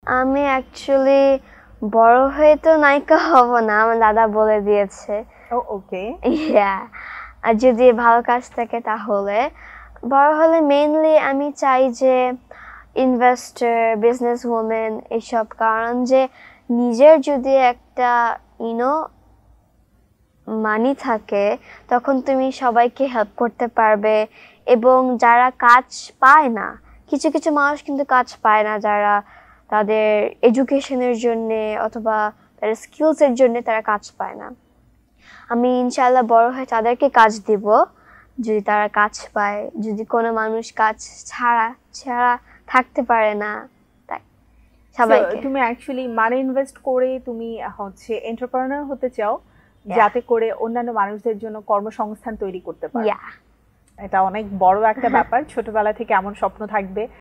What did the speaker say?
আমি অ্যাকচুয়ালি বড় হয়ে তো নায়িকা হব না, আমার দাদা বলে দিয়েছে। ওকে। ইয়া, আর যদি ভালো কাজ থাকে তাহলে। বড় হলে মেইনলি আমি চাই যে ইনভেস্টর, বিজনেস ওম্যান এসব, কারণ যে নিজের যদি একটা ইউনো মানি থাকে তখন তুমি সবাইকে হেল্প করতে পারবে। এবং যারা কাজ পায় না, কিছু কিছু মানুষ কিন্তু কাজ পায় না, যারা তাদের এডুকেশনের জন্য অথবা তাদের স্কিলসের জন্য তারা কাজ পায় না। আমি ইনশাআল্লাহ বড় হয়ে তাদেরকে কাজ দিব যদি তারা কাজ পায়। যদি কোনো মানুষ কাজ ছাড়া ছাড়া থাকতে পারে না, তাই সবাইকে। তুমি অ্যাকচুয়ালি মানি ইনভেস্ট করে তুমি হচ্ছে এন্টারপ্রেনার হতে চাও, Yeah. যাতে করে অন্যান্য মানুষদের জন্য কর্মসংস্থান তৈরি করতে পারো। Yeah. এটা অনেক বড় একটা ব্যাপার। ছোটবেলা থেকে এমন স্বপ্ন থাকবে